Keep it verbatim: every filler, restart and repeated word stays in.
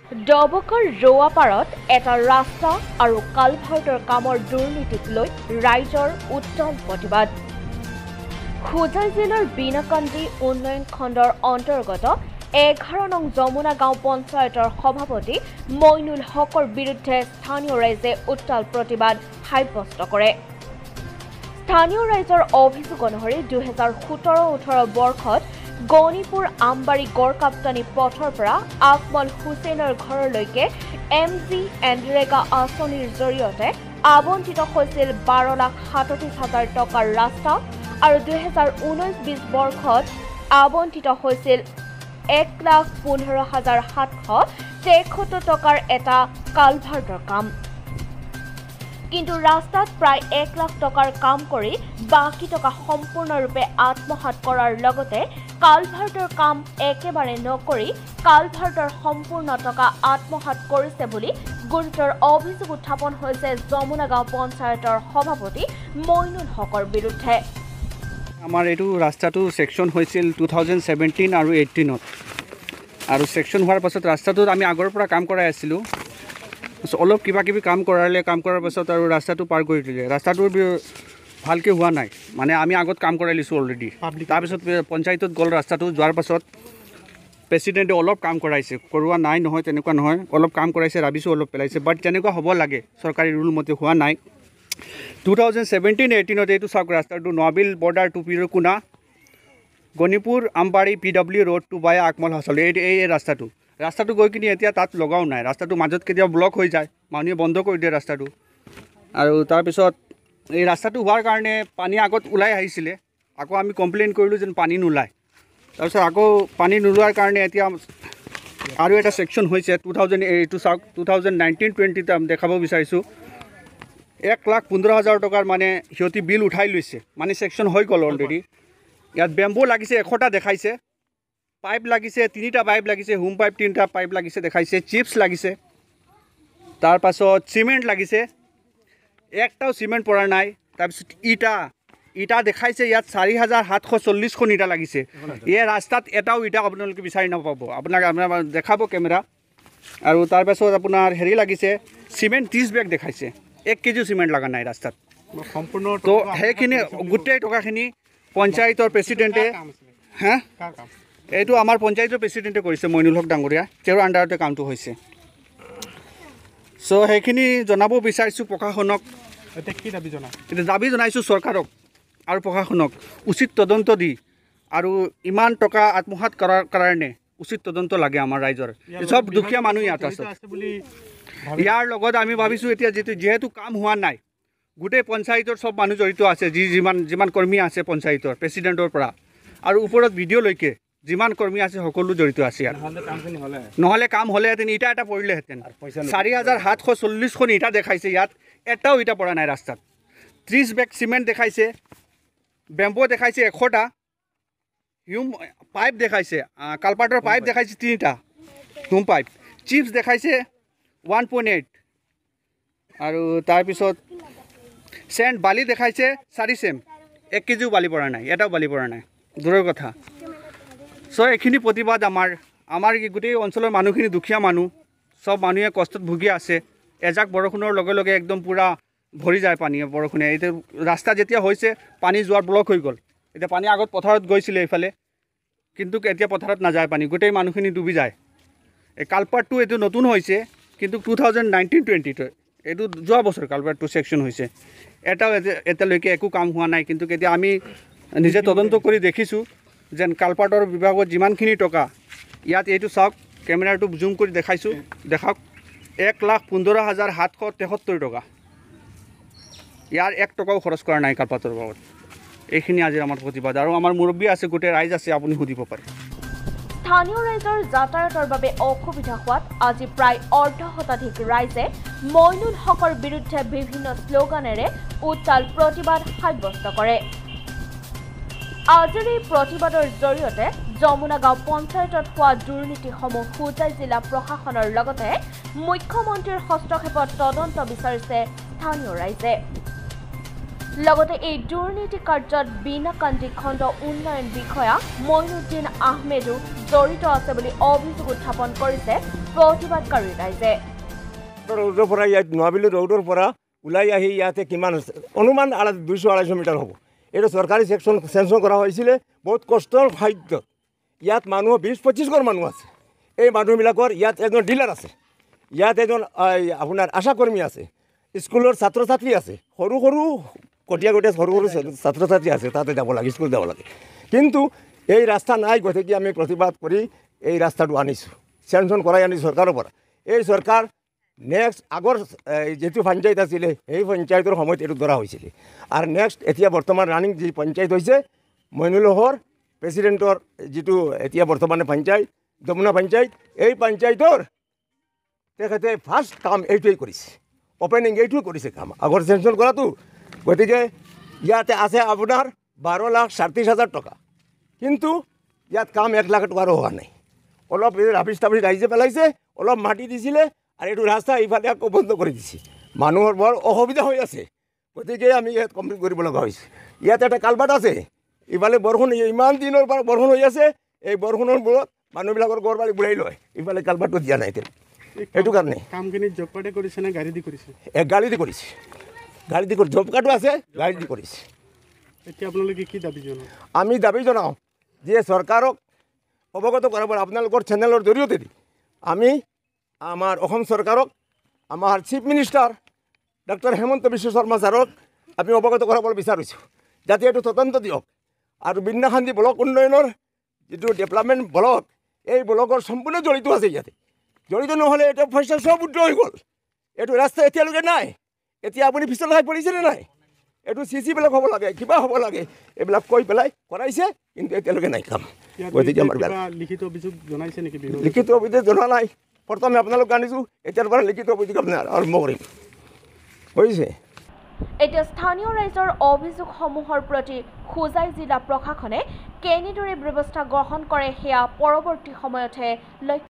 ডবকৰ ৰোৱাপাৰত এটা ৰাস্তা আৰু কালভাৰ্টৰ কামৰ দুৰ্নীতিক লৈ ৰাইজৰ উত্তল প্ৰতিবাদ। হোজাই জিলাৰ বিনাকান্দি উন্নয়ন খণ্ডৰ অন্তৰ্গত এঘাৰ নং যমুনা গাঁও পঞ্চায়তৰ সভাপতি মইনুল হকৰ বিৰুদ্ধে স্থানীয় ৰাইজে উত্তাল প্ৰতিবাদ সাব্যস্ত কৰে। স্থানীয় ৰাইজৰ অভিযোগ অনুসৰি দুহেজাৰ সোতৰ ওঠৰ বৰ্ষত গণিপুৰ আমবাৰী গড়কাপ্তানি পথৰ পৰা আকমল হুছেইনৰ ঘৰলৈকে এম জি এনৰেগা আঁচনিৰ জৰিয়তে আবণ্টিত হৈছিল বাৰ লাখ সাতত্ৰিশ হাজাৰ টকাৰ ৰাস্তা আৰু দুহেজাৰ ঊনৈশ বিশ বৰ্ষত আবণ্টিত হৈছিল এক লাখ পোন্ধৰ হাজাৰ সাতশ তেসত্তৰ টকাৰ এটা কালভাৰ্টৰ কাম। কিন্তু ৰাস্তাত প্ৰায় এক লাখ টকাৰ কাম কৰি বাকী টকা সম্পূৰ্ণৰূপে আত্মসাৎ কৰাৰ লগতে কালভাৰ্টৰ কাম একেবাৰে নকৰি কালভাৰ্টৰ সম্পূৰ্ণ টকা আত্মসাৎ কৰিছে বুলি গুৰুতৰ অভিযোগ উত্থাপন হৈছে যমুনা গাঁও পঞ্চায়তৰ সভাপতি মইনুল হকৰ বিৰুদ্ধে। আমাৰ এইটো ৰাস্তাটো সেকশন হৈছিল টু থাউজেণ্ড ছেভেণ্টিন আৰু এইটিনত আৰু সেকশন হোৱাৰ পাছত ৰাস্তাটোত আমি আগৰ পৰা কাম কৰাই আছিলোঁ। অলপ কিবা কিবি কাম কৰালে কাম কৰাৰ পাছত আৰু ৰাস্তাটো পাৰ কৰি দিলে। ৰাস্তাটোৰ ভালকৈ হোৱা নাই, মানে আমি আগত কাম কৰাই লৈছোঁ অলৰেডি। তাৰপিছত পঞ্চায়তত গ'ল, ৰাস্তাটো যোৱাৰ পাছত প্ৰেচিডেণ্টে অলপ কাম কৰাইছে, কৰোৱা নাই নহয় তেনেকুৱা নহয়, অলপ কাম কৰাইছে, ৰাবিছো অলপ পেলাইছে, বাট তেনেকুৱা হ'ব লাগে চৰকাৰী ৰুল মতে হোৱা নাই। টু থাউজেণ্ড ছেভেণ্টিন এইটিনত এইটো চাওক, ৰাস্তাটো নবিল বৰ্ডাৰ টু পিৰকুনা গণিপুৰ আমবাৰী P W D road to আকমল হাছল, এই এই ৰাস্তাটো ৰাস্তাটো গৈ কিনি এতিয়া তাত লগাও নাই। ৰাস্তাটো মাজত কেতিয়াবা ব্লক হৈ যায়, মানুহে বন্ধ কৰি দিয়ে ৰাস্তাটো। আৰু তাৰপিছত এই ৰাস্তাটো হোৱাৰ কাৰণে পানী আগত ওলাই আহিছিলে, আকৌ আমি কমপ্লেইন কৰিলোঁ যেন পানী নোলায়। তাৰপিছত আকৌ পানী নোলোৱাৰ কাৰণে এতিয়া আৰু এটা ছেকশ্যন হৈছে টু থাউজেণ্ড এইটো চাওক, টু থাউজেণ্ড নাইনটিন টুৱেণ্টিত দেখাব বিচাৰিছোঁ এক লাখ পোন্ধৰ হাজাৰ টকাৰ মানে সিহঁতি বিল উঠাই লৈছে, মানে ছেকশ্যন হৈ গ'ল অলৰেডি। ইয়াত বেম্বো লাগিছে এশটা দেখাইছে, পাইপ লাগিছে তিনিটা পাইপ লাগিছে, হোম পাইপ তিনিটা পাইপ লাগিছে দেখাইছে, চিপছ লাগিছে, তাৰপাছত চিমেণ্ট লাগিছে, একটাও চিমেণ্ট পৰা নাই। তাৰপিছত ইটা ইটা দেখাইছে ইয়াত চাৰি হাজাৰ সাতশ চল্লিছখন ইটা লাগিছে। এই ৰাস্তাত এটাও ইটা আপোনালোকে বিচাৰি নাপাব, আপোনাক আপোনাৰ দেখাব কেমেৰা। আৰু তাৰপাছত আপোনাৰ হেৰি লাগিছে চিমেণ্ট ত্ৰিছ বেগ দেখাইছে, এক কেজি চিমেণ্ট লগা নাই ৰাস্তাত সম্পূৰ্ণ। তো সেইখিনি গোটেই টকাখিনি পঞ্চায়তৰ প্ৰেচিডেণ্টে, হা এইটো আমাৰ পঞ্চায়তৰ প্ৰেচিডেণ্টে কৰিছে, মইনুল হক ডাঙৰীয়া, তেওঁৰ আণ্ডাৰতে কামটো হৈছে। চ' সেইখিনি জনাব বিচাৰিছোঁ প্ৰশাসনক। এতিয়া কি দাবী জনাম? এতিয়া দাবী জনাইছোঁ চৰকাৰক আৰু প্ৰশাসনক উচিত তদন্ত দি, আৰু ইমান টকা আত্মসাৎ কৰাৰ কাৰণে উচিত তদন্ত লাগে আমাৰ ৰাইজৰ। চব দুখীয়া মানুহ ইয়াত আছে। ইয়াৰ লগত আমি ভাবিছোঁ এতিয়া যিটো যিহেতু কাম হোৱা নাই, গোটেই পঞ্চায়তৰ চব মানুহ জড়িত আছে, যি যিমান যিমান কৰ্মী আছে পঞ্চায়তৰ প্ৰেচিডেণ্টৰ পৰা আৰু ওপৰত ভিডিঅ'লৈকে যিমান কৰ্মী আছে সকলো জড়িত আছে ইয়াত। নহ'লে কাম হ'লেহেঁতেন, ইটা এটা পৰিলেহেঁতেন। চাৰি হাজাৰ সাতশ চল্লিছখন ইটা দেখাইছে, ইয়াত এটাও ইটা পৰা নাই ৰাস্তাত। ত্ৰিছ বেগ চিমেণ্ট দেখাইছে, বেম্বো দেখাইছে এশটা, হিউম পাইপ দেখাইছে, কালপাৰ্টৰ পাইপ দেখাইছে তিনিটা, হোম পাইপ, চিপছ দেখাইছে ওৱান পইণ্ট এইট, আৰু তাৰপিছত চেণ্ট বালি দেখাইছে চাৰি চেম, এক কেজিও বালি পৰা নাই, এটাও বালি পৰা নাই, দূৰৰ কথা। চ' এইখিনি প্ৰতিবাদ আমাৰ আমাৰ গোটেই অঞ্চলৰ মানুহখিনি দুখীয়া মানুহ, চব মানুহে কষ্টত ভুগি আছে। এজাক বৰষুণৰ লগে লগে একদম পূৰা ভৰি যায় পানী, বৰষুণে। এতিয়া ৰাস্তা যেতিয়া হৈছে পানী যোৱাৰ ব্লক হৈ গ'ল। এতিয়া পানী আগত পথাৰত গৈছিলে এইফালে, কিন্তু এতিয়া পথাৰত নাযায় পানী, গোটেই মানুহখিনি ডুবি যায়। এই কালপাৰ্টটো এইটো নতুন হৈছে, কিন্তু টু থাউজেণ্ড নাইনটিন টুৱেণ্টিত এইটো যোৱা বছৰ কালপাৰ্টটো ছেকশ্যন হৈছে, এটাও এতিয়ালৈকে একো কাম হোৱা নাই। কিন্তু এতিয়া আমি নিজে তদন্ত কৰি দেখিছোঁ যেন কালপাৰ্টৰ বিভাগত যিমানখিনি টকা, ইয়াত এইটো চাওক, কেমেৰাটো জুম কৰি দেখাইছোঁ, দেখাওক, এক লাখ পোন্ধৰ হাজাৰ সাতশ তেসত্তৰ টকা, ইয়াৰ এক টকাও খৰচ কৰা নাই কালপাৰ্টৰ বাবদ। এইখিনি আজি আমাৰ প্ৰতিবাদ, আৰু আমাৰ মুৰব্বী আছে, গোটেই ৰাইজ আছে, আপুনি সুধিব পাৰে। স্থানীয় ৰাইজৰ যাতায়াতৰ বাবে অসুবিধা হোৱাত আজি প্ৰায় অৰ্ধ শতাধিক ৰাইজে মইনুল হকৰ বিৰুদ্ধে বিভিন্ন শ্লোগানেৰে উত্তাল প্ৰতিবাদ সাব্যস্ত কৰে। আজিৰ এই প্ৰতিবাদৰ জৰিয়তে যমুনা গাঁও পঞ্চায়তত হোৱা দুৰ্নীতিসমূহ হোজাই জিলা প্ৰশাসনৰ লগতে মুখ্যমন্ত্ৰীৰ হস্তক্ষেপত তদন্ত বিচাৰিছে স্থানীয় ৰাইজে। লগতে এই দুৰ্নীতি কাৰ্যত বিনাকান্দি খণ্ড উন্নয়ন বিষয়া মইনুদ্দিন আহমেদো জড়িত আছে বুলি অভিযোগ উত্থাপন কৰিছে প্ৰতিবাদকাৰী ৰাইজে। ৰোডৰ পৰা ইয়াত নোৱাবিলি ৰোডৰ পৰা ওলাই আহি ইয়াতে কিমান অনুমান দুইশ আঢ়ৈশ মিটাৰ হ'ব। এইটো চৰকাৰী ছেকশ্যন চেংচন কৰা হৈছিলে বহুত কষ্টৰ খাদ্য। ইয়াত মানুহ বিছ পঁচিছ ঘৰ মানুহ আছে। এই মানুহবিলাকৰ ইয়াত এজন ডিলাৰ আছে, ইয়াত এজন আপোনাৰ আশাকৰ্মী আছে, স্কুলৰ ছাত্ৰ ছাত্ৰী আছে, সৰু সৰু কটীয়া কটীয়া সৰু সৰু ছাত্ৰ ছাত্ৰী আছে, তাতে যাব লাগে, স্কুল যাব লাগে। কিন্তু এই ৰাস্তা নাই, গতিকে আমি প্ৰতিবাদ কৰি এই ৰাস্তাটো আনিছোঁ, চেংচন কৰাই আনিছোঁ চৰকাৰৰ পৰা। এই চৰকাৰ নেক্সট আগৰ যিটো পঞ্চায়ত আছিলে সেই পঞ্চায়তৰ সময়ত এইটো ধৰা হৈছিলে। আৰু নেক্সট এতিয়া বৰ্তমান ৰানিং যি পঞ্চায়ত হৈছে মইনুলহৰ প্ৰেচিডেণ্টৰ যিটো এতিয়া বৰ্তমানে পঞ্চায়ত যমুনা পঞ্চায়ত, এই পঞ্চায়তৰ তেখেতে ফাৰ্ষ্ট কাম এইটোৱেই কৰিছে, অপেনিং এইটোৱে কৰিছে কাম আগৰ চেংচন কৰাটো। গতিকে ইয়াতে আছে আপোনাৰ বাৰ লাখ সাতত্ৰিছ হাজাৰ টকা, কিন্তু ইয়াত কাম এক লাখ টকাৰো হোৱা নাই। অলপ ৰাফিজ টাফিজ ৰাইজে পেলাইছে, অলপ মাটি দিছিলে আৰু এইটো ৰাস্তা ইফালে আকৌ বন্ধ কৰি দিছে। মানুহৰ বৰ অসুবিধা হৈ আছে, গতিকে আমি ইয়াত কমপ্লিট কৰিব লগা হৈছে। ইয়াত এটা কালভাৰ্ট আছে, ইফালে বৰষুণ ইমান দিনৰ পৰা বৰষুণ হৈ আছে, এই বৰষুণৰ মূৰত মানুহবিলাকৰ ঘৰ বাৰী বুঢ়াই লয়, ইফালে কালভাৰ্টটো দিয়া নাই। সেইটো কাৰণে কামখিনি জব কাৰ্ডে কৰিছে নে গাড়ী দি কৰিছে? এক গাড়ী দি কৰিছে, গাড়ী দি কৰি জব কাৰ্ডো আছে, গাড়ী দি কৰিছে। এতিয়া আপোনালোকে কি দাবী জনায়? আমি দাবী জনাওঁ যে চৰকাৰক অৱগত কৰাব আপোনালোকৰ চেনেলৰ জৰিয়তে দি আমি আমাৰ অসম চৰকাৰক, আমাৰ chief minister doctor Himanta Biswa Sarma ছাৰক আমি অৱগত কৰাব বিচাৰিছোঁ, যাতে এইটো তদন্ত দিয়ক। আৰু বিন্যাখান্দি ব্লক উন্নয়নৰ যিটো ডেভেলপমেণ্ট ব্লক, এই ব্লকৰ সম্পূৰ্ণ জড়িত আছে। ইয়াতে জড়িত নহ'লে এতিয়া পইচা চব উদ্ৰ হৈ গ'ল। এইটো ৰাস্তা এতিয়ালৈকে নাই। এতিয়া আপুনি পিছল খাই পৰিছেনে নাই? এইটো চি চি ব্লক হ'ব লাগে, কিবা হ'ব লাগে, এইবিলাক কৈ পেলাই কৰাইছে, কিন্তু এতিয়ালৈকে নাই কাম। গতিকে আমাৰ লিখিত অভিযোগ জনাইছে নেকি? লিখিত অভিযোগ জনোৱা নাই, প্ৰথমে আপোনালোক আনিছোঁ, এতিয়াৰ পৰা লিখিত অভিযোগ আপোনাৰ আৰম্ভ কৰিম হৈছে। এতিয়া স্থানীয় ৰাইজৰ অভিযোগসমূহৰ প্ৰতি হোজাই জিলা প্ৰশাসনে কেনেদৰে ব্যৱস্থা গ্ৰহণ কৰে সেয়া পৰৱৰ্তী সময়তহে লক্ষ্য